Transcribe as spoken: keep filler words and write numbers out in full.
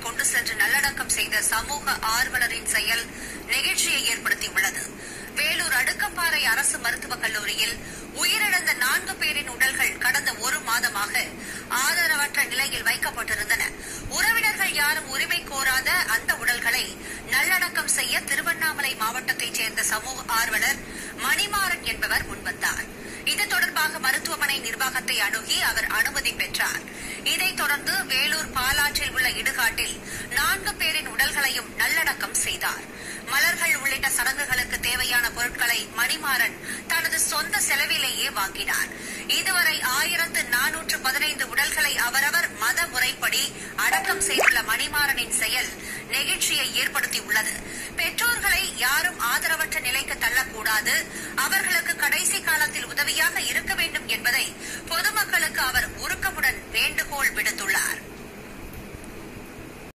வீட்டில் கொண்டு சென்று நல்லடக்கம் செய்த சமூக ஆர்வலரின் செயல் நெகிழ்ச்சியை ஏற்படுத்தியுள்ளது. வேலூர் அடுக்கம்பாறை அரசு மருத்துவக் கல்லூரியில் உயிரிழந்த நான்கு பேரின் உடல்கள் கடந்த ஒரு மாதமாக ஆதரவற்ற நிலையில் வைக்கப்பட்டிருந்தன. உறவினர்கள் யாரும் உரிமை கோராத அந்த உடல்களை நல்லடக்கம் செய்ய திருவண்ணாமலை மாவட்டத்தைச் சேர்ந்த சமூக ஆர்வலர் மணிமாறன் என்பவர் முன்வந்தார். இது தொடர்பாக மருத்துவமனை நிர்வாகத்தை அணுகி அவர் அனுமதி பெற்றார். இதைத் தொடர்ந்து வேலூர் பாலாற்றில் உள்ள இடுகாட்டில் நான்கு பேரின் உடல்களையும் நல்லடக்கம் செய்தார். மலர்கள் உள்ளிட்ட சடங்குகளுக்கு தேவையான பொருட்களை மணிமாறன் தனது சொந்த செலவிலேயே வாங்கினார். இதுவரை ஆயிரத்து நானூற்று பதினைந்து உடல்களை அவரவர் மத முறைப்படி அடக்கம் செய்துள்ள மணிமாறனின் செயல் நெகிழ்ச்சியை ஏற்படுத்தியுள்ளது. பெற்றோர்களை யாரும் ஆதரவற்ற நிலைக்கு தள்ளக்கூடாது, அவர்களுக்கு கடைசி காலத்தில் உதவியாக இருக்க வேண்டும் என்பதை பொதுமக்களுக்கு அவர்